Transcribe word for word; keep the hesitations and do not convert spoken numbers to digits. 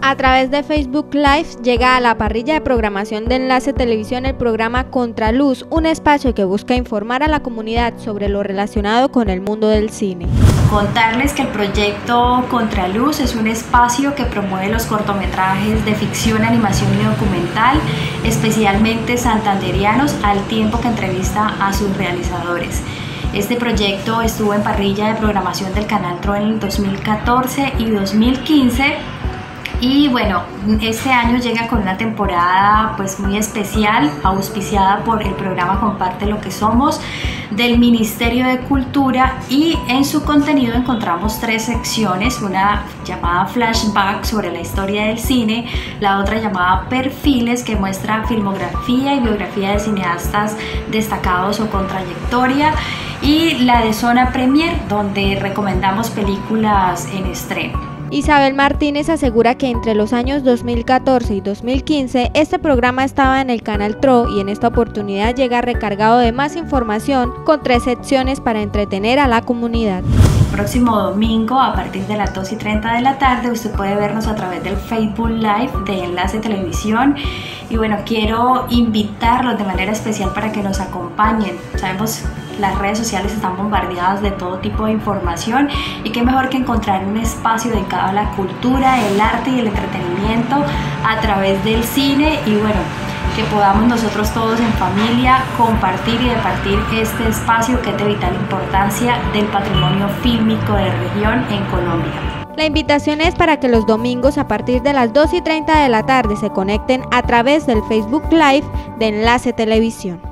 A través de Facebook Live llega a la parrilla de programación de Enlace Televisión el programa Contraluz, un espacio que busca informar a la comunidad sobre lo relacionado con el mundo del cine. Contarles que el proyecto Contraluz es un espacio que promueve los cortometrajes de ficción, animación y documental, especialmente santanderianos, al tiempo que entrevista a sus realizadores. Este proyecto estuvo en parrilla de programación del Canal Tro en el dos mil catorce y dos mil quince. Y bueno, este año llega con una temporada pues muy especial, auspiciada por el programa Comparte lo que somos del Ministerio de Cultura, y en su contenido encontramos tres secciones, una llamada Flashback sobre la historia del cine, la otra llamada Perfiles, que muestra filmografía y biografía de cineastas destacados o con trayectoria, y la de Zona Premier, donde recomendamos películas en estreno. Isabel Martínez asegura que entre los años dos mil catorce y dos mil quince este programa estaba en el Canal Tro y en esta oportunidad llega recargado de más información con tres secciones para entretener a la comunidad. Próximo domingo a partir de las dos y treinta de la tarde usted puede vernos a través del Facebook Live de Enlace Televisión, y bueno, quiero invitarlos de manera especial para que nos acompañen. Sabemos las redes sociales están bombardeadas de todo tipo de información, y qué mejor que encontrar un espacio dedicado a la cultura, el arte y el entretenimiento a través del cine, y bueno, que podamos nosotros todos en familia compartir y departir este espacio que es de vital importancia del patrimonio fílmico de región en Colombia. La invitación es para que los domingos a partir de las dos y treinta de la tarde se conecten a través del Facebook Live de Enlace Televisión.